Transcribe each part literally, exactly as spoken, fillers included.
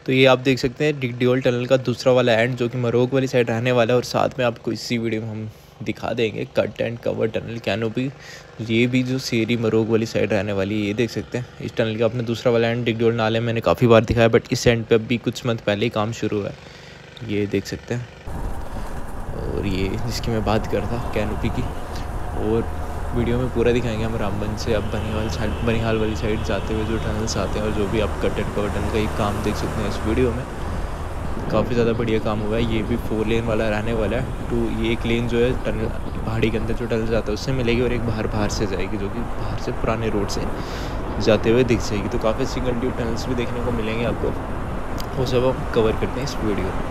तो ये आप देख सकते हैं डिगडोल टनल का दूसरा वाला एंड जो कि मरोग वाली साइड रहने वाला है, और साथ में आपको इसी वीडियो में हम दिखा देंगे cut and cover tunnel canopy. ये भी जो सेरी मरोग वाली साइड रहने वाली है, ये देख सकते हैं इस टनल का अपने दूसरा वाला एंड डिगडोल नाले मैंने काफ़ी बार दिखाया, बट इस एंड पे अभी कुछ मंथ पहले ही काम शुरू हुआ है, ये देख सकते हैं। और ये जिसकी मैं बात कर रहा था कैनोपी की, और वीडियो में पूरा दिखाएंगे हम रामबन से अब बनिहाल साइड बनिहाल वाली साइड जाते हुए जो टनल्स आते हैं, और जो भी आप कट एंड कवर टनल का एक काम देख सकते हैं इस वीडियो में। काफ़ी ज़्यादा बढ़िया काम हुआ है। ये भी फोर लेन वाला रहने वाला है। टू ये एक लेन जो है टनल पहाड़ी के अंदर जो टनल जाता है उससे मिलेगी, और एक बाहर बाहर से जाएगी जो कि बाहर से पुराने रोड से जाते हुए दिख जाएगी। तो काफ़ी सिंगल ट्यूब टनल्स भी देखने को मिलेंगे आपको, वो सब हम कवर करते हैं इस वीडियो में।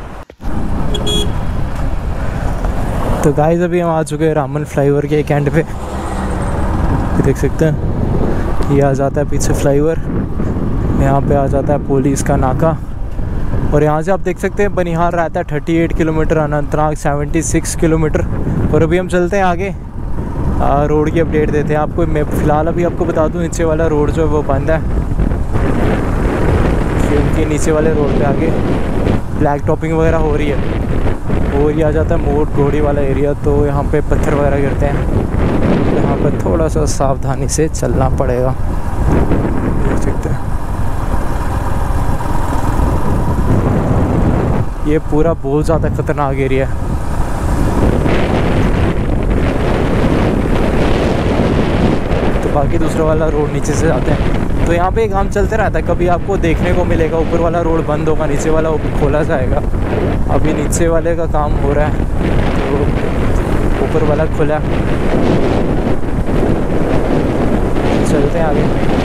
तो गाइस अभी हम आ चुके हैं रामबन फ्लाईओवर के एक एंड पे, देख सकते हैं। ये आ जाता है पीछे फ्लाईओवर, यहाँ पे आ जाता है पुलिस का नाका, और यहाँ से आप देख सकते हैं बनिहाल रहता है अड़तीस किलोमीटर, अनंतनाग छिहत्तर किलोमीटर। और अभी हम चलते हैं आगे, आ, रोड की अपडेट देते हैं आपको। मैं फ़िलहाल अभी आपको बता दूँ नीचे वाला रोड जो है वो बंद है, क्योंकि नीचे वाले रोड पे आगे ब्लैक टॉपिंग वगैरह हो रही है। और ये आ जाता है मोड़ घोड़ी वाला एरिया, तो यहाँ पे पत्थर वगैरह गिरते हैं, यहाँ पर थोड़ा सा सावधानी से चलना पड़ेगा, देख सकते हैं। ये पूरा बहुत ज़्यादा खतरनाक एरिया है। तो बाकी दूसरा वाला रोड नीचे से जाते हैं, तो यहाँ पे काम चलते रहता है। कभी आपको देखने को मिलेगा ऊपर वाला रोड बंद होगा, नीचे वाला खोला जाएगा। अभी नीचे वाले का काम हो रहा है, तो ऊपर वाला खुला। चलते हैं आगे।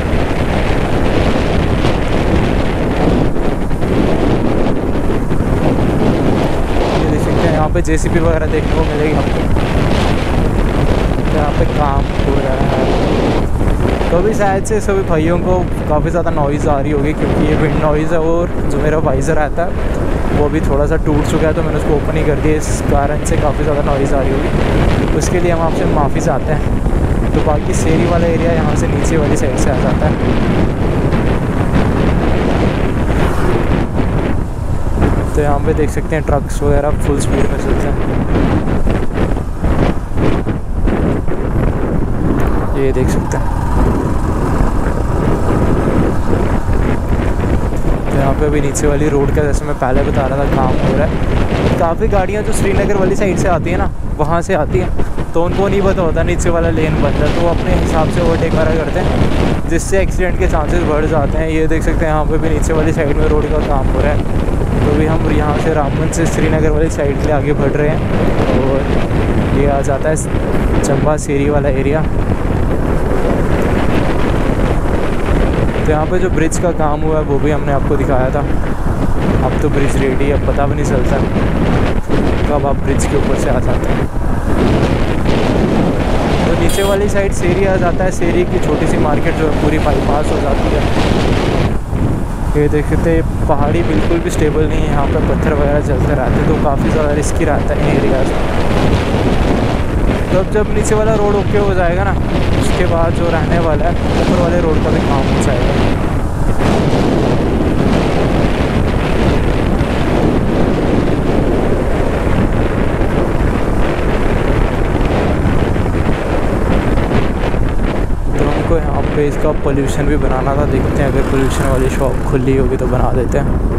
ये देख सकते हैं यहाँ पे जेसीबी वगैरह देखने को मिलेगी आपको। यहाँ पे काम हो रहा है, तो अभी शायद से सभी भाइयों को काफ़ी ज़्यादा नॉइज़ आ रही होगी, क्योंकि ये विंड नॉइज़ है। और जो मेरा वाइज़र रहता है वो भी थोड़ा सा टूट चुका है, तो मैंने उसको ओपन ही कर दिया, इस कारण से काफ़ी ज़्यादा नॉइज़ आ रही होगी। उसके लिए हम आपसे माफ़ी चाहते हैं। तो बाकी शेरी वाला एरिया यहाँ से नीचे वाली साइड से आ जाता है। तो यहाँ पे देख सकते हैं ट्रक्स वगैरह फुल स्पीड में चलते हैं, ये देख सकते हैं। तो यहाँ पे अभी नीचे वाली रोड का, जैसे मैं पहले बता रहा था, काम हो रहा है। काफ़ी गाड़ियाँ जो श्रीनगर वाली साइड से आती है ना, वहाँ से आती हैं, तो उनको नहीं पता होता नीचे वाला लेन बंद है, तो वो अपने हिसाब से ओवरटेक वगैरह करते हैं, जिससे एक्सीडेंट के चांसेस बढ़ जाते हैं। ये देख सकते हैं यहाँ पे भी नीचे वाली साइड में रोड का काम हो रहा है। तो अभी हम यहाँ से रामबन से श्रीनगर वाली साइड के लिए आगे बढ़ रहे हैं, और ये आ जाता है चंबा शेरी वाला एरिया। तो यहाँ पे जो ब्रिज का काम हुआ है वो भी हमने आपको दिखाया था। अब तो ब्रिज रेडी है, अब पता भी नहीं चलता कब आप ब्रिज के ऊपर से आ जाते हैं। तो नीचे वाली साइड शेरी आ जाता है, शेरी की छोटी सी मार्केट जो है पूरी बाईपास हो जाती है। ये देख सकते हैं पहाड़ी बिल्कुल भी स्टेबल नहीं है, यहाँ पर पत्थर वगैरह चलते रहते हैं, तो काफ़ी ज़्यादा रिस्की रहता है इन एरियाज में। तो अब जब नीचे वाला रोड ओके हो जाएगा ना, उसके बाद जो रहने वाला है ऊपर वाले रोड का भी काम हो जाएगा। तो हमको यहाँ पे इसका पोल्यूशन भी बनाना था, देखते हैं अगर पोल्यूशन वाली शॉप खुली होगी तो बना देते हैं।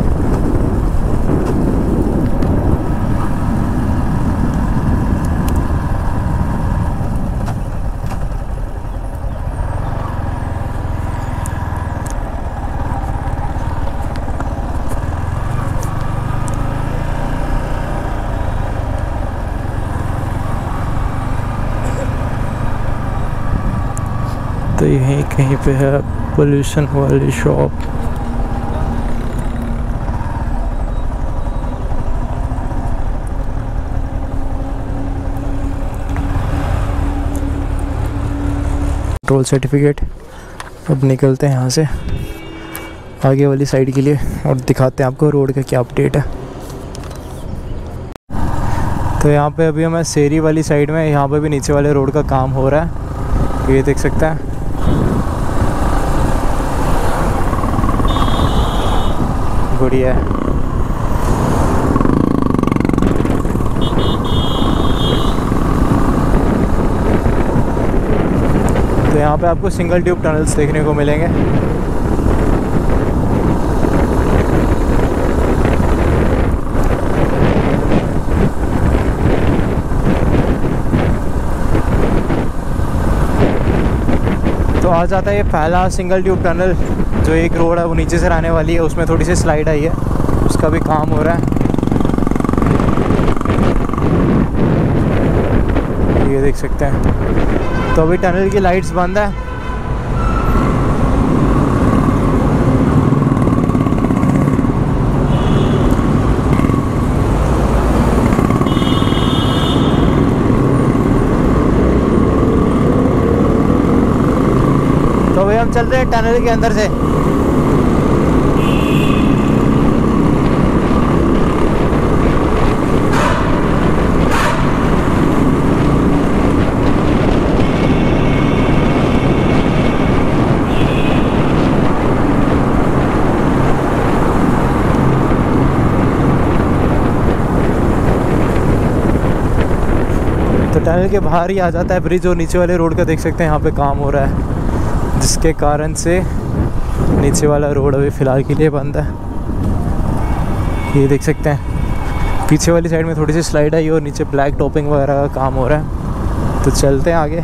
तो यहीं कहीं पे है पोल्यूशन वाली शॉप। Petrol certificate. अब निकलते हैं यहाँ से आगे वाली साइड के लिए और दिखाते हैं आपको रोड का क्या अपडेट है। तो यहाँ पे अभी हमें शेरी वाली साइड में, यहाँ पे भी नीचे वाले रोड का काम हो रहा है, ये देख सकते हैं। बढ़िया है। तो यहाँ पे आपको सिंगल ट्यूब टनल्स देखने को मिलेंगे। तो आ जाता है ये पहला सिंगल ट्यूब टनल, जो एक रोड है वो नीचे से आने वाली है, उसमें थोड़ी सी स्लाइड आई है, उसका भी काम हो रहा है। ये देख सकते हैं। तो अभी टनल की लाइट्स बंद है। तो अभी हम चल रहे हैं टनल के अंदर से। तो टनल के बाहर ही आ जाता है ब्रिज, और नीचे वाले रोड का देख सकते हैं यहाँ पे काम हो रहा है, जिसके कारण से नीचे वाला रोड अभी फ़िलहाल के लिए बंद है। ये देख सकते हैं पीछे वाली साइड में थोड़ी सी स्लाइड आई और नीचे ब्लैक टॉपिंग वगैरह का काम हो रहा है। तो चलते हैं आगे।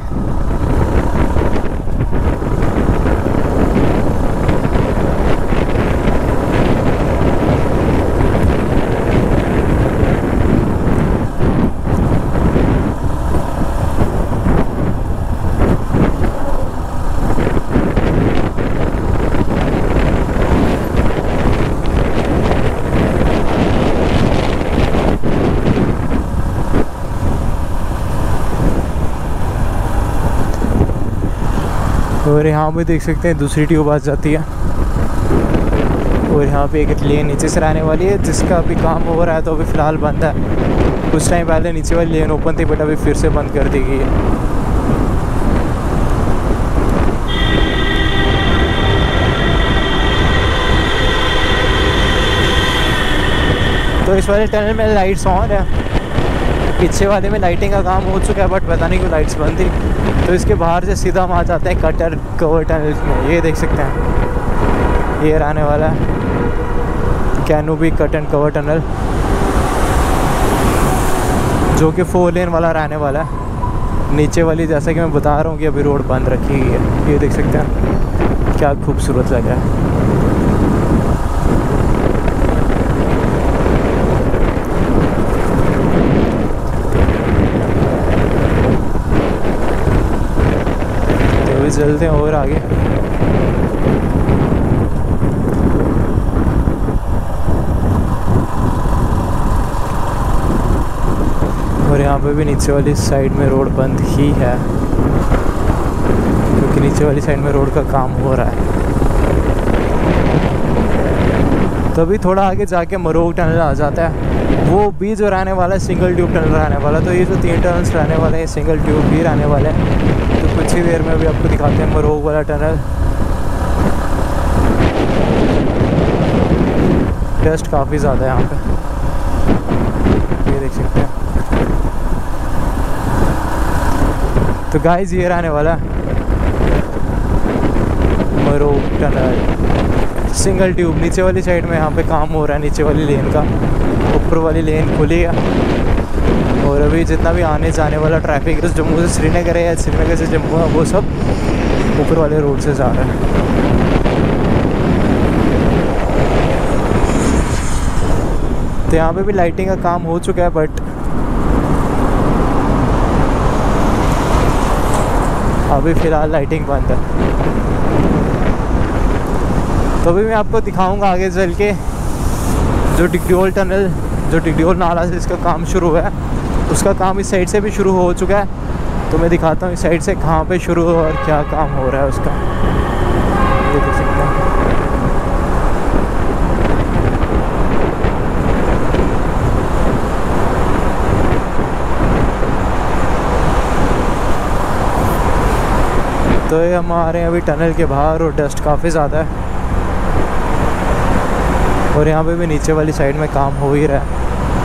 और यहाँ पे देख सकते हैं दूसरी ट्यूब आ जाती है, और यहाँ पे एक लेन नीचे से आने वाली है, जिसका अभी काम हो रहा है। तो अभी फ़िलहाल बंद है। कुछ टाइम पहले नीचे वाली लेन ओपन थी, बट अभी फिर से बंद कर दी गई है। तो इस वाले टनल में लाइट्स ऑन है, पीछे वाले में लाइटिंग का काम हो चुका है, बट पता नहीं क्यों लाइट्स बंद थी। तो इसके बाहर से सीधा हम आ जाते हैं कटर कवर टनल में। ये देख सकते हैं ये रहने वाला है canopy cut and cover tunnel, जो कि फोर लेन वाला रहने वाला है। नीचे वाली जैसा कि मैं बता रहा हूँ कि अभी रोड बंद रखी गई है। ये देख सकते हैं क्या खूबसूरत लग रहा है। चलते हैं और आगे। और यहाँ पे भी नीचे वाली साइड में रोड बंद ही है, क्योंकि नीचे वाली साइड में रोड का काम हो रहा है। तो अभी थोड़ा आगे जाके मरोग टनल आ जाता है, वो भी जो रहने वाला है सिंगल ट्यूब टनल रहने वाला। तो ये जो तीन टनल्स रहने वाले हैं सिंगल ट्यूब भी रहने वाले हैं। तो कुछ ही देर में अभी आपको दिखाते हैं मरोग वाला टनल। डस्ट काफ़ी ज़्यादा है यहाँ पे, ये देख सकते हैं। तो गाइस ये रहने वाला मरोग टनल सिंगल ट्यूब। नीचे वाली साइड में यहाँ पे काम हो रहा है, नीचे वाली लेन का। ऊपर वाली लेन खुली है, और अभी जितना भी आने जाने वाला ट्रैफिक है जम्मू से श्रीनगर है या श्रीनगर से जम्मू है, वो सब ऊपर वाले रोड से जा रहा है। तो यहाँ पे भी लाइटिंग का काम हो चुका है, बट अभी फ़िलहाल लाइटिंग बंद है। तो अभी मैं आपको दिखाऊंगा आगे चल के जो डिगडोल टनल, जो डिगडोल नाला से इसका काम शुरू हुआ है, उसका काम इस साइड से भी शुरू हो चुका है। तो मैं दिखाता हूँ इस साइड से कहाँ पे शुरू हो और क्या काम हो रहा है उसका। ये देख सकते हैं। तो ये हम आ रहे हैं अभी टनल के बाहर, और डस्ट काफ़ी ज़्यादा है। और यहाँ पे भी नीचे वाली साइड में काम हो ही रहा है।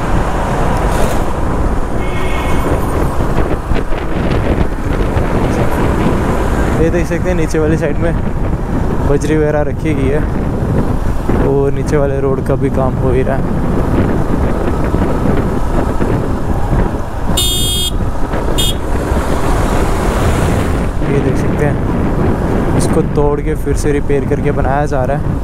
ये देख सकते हैं नीचे वाली साइड में बजरी वगैरह रखी गई है और नीचे वाले रोड का भी काम हो ही रहा है। ये देख सकते हैं इसको तोड़ के फिर से रिपेयर करके बनाया जा रहा है।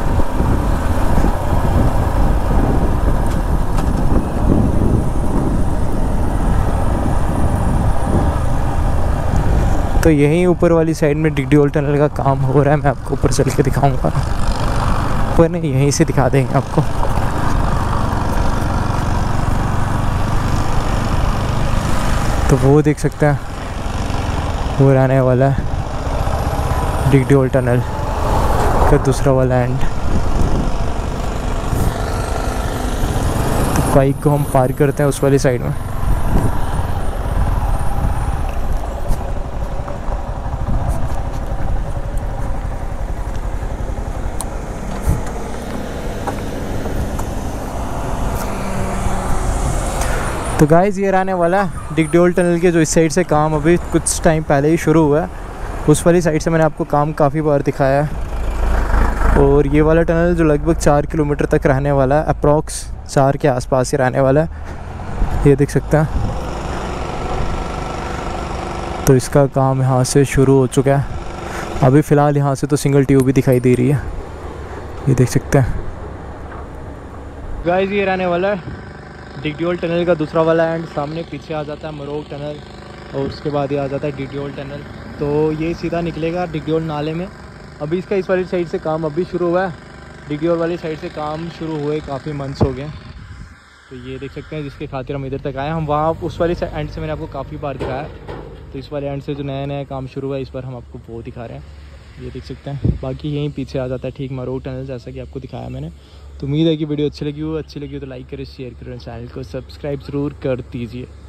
तो यहीं ऊपर वाली साइड में डिगडोल टनल का काम हो रहा है। मैं आपको ऊपर चल के दिखाऊंगा, पर नहीं यहीं से दिखा देंगे आपको। तो वो देख सकते हैं वो रहने वाला है डिगडोल टनल का दूसरा वाला एंड। तो बाइक को हम पार करते हैं उस वाली साइड में। तो गाइस ये रहने वाला डिगडोल टनल के जो इस साइड से काम अभी कुछ टाइम पहले ही शुरू हुआ है। उस वाली साइड से मैंने आपको काम काफ़ी बार दिखाया है। और ये वाला टनल जो लगभग चार किलोमीटर तक रहने वाला है, अप्रॉक्स चार के आसपास ही रहने वाला है। ये देख सकते हैं। तो इसका काम यहाँ से शुरू हो चुका है। अभी फ़िलहाल यहाँ से तो सिंगल ट्यूब भी दिखाई दे रही है, ये देख सकते हैं। गाइस ये रहने वाला है डिगडोल टनल का दूसरा वाला एंड। सामने पीछे आ जाता है मरोग टनल और उसके बाद ये आ जाता है डिगडोल टनल। तो ये सीधा निकलेगा डिगडोल नाले में। अभी इसका इस वाली साइड से काम अभी शुरू हुआ है। डिगडोल वाली साइड से काम शुरू हुए काफ़ी मंथ्स हो गए। तो ये देख सकते हैं जिसके खातिर हम इधर तक आए। हम वहाँ उस वाले एंड से मैंने आपको काफ़ी बार दिखाया। तो इस वाले एंड से जो नया नया काम शुरू हुआ है इस बार हम आपको वो दिखा रहे हैं। ये देख सकते हैं। बाकी यहीं पीछे आ जाता है ठीक मरोग टनल, जैसा कि आपको दिखाया मैंने। तो उम्मीद है कि वीडियो अच्छी लगी हो। अच्छी लगी हो तो लाइक करें, शेयर करें, चैनल को सब्सक्राइब ज़रूर कर दीजिए।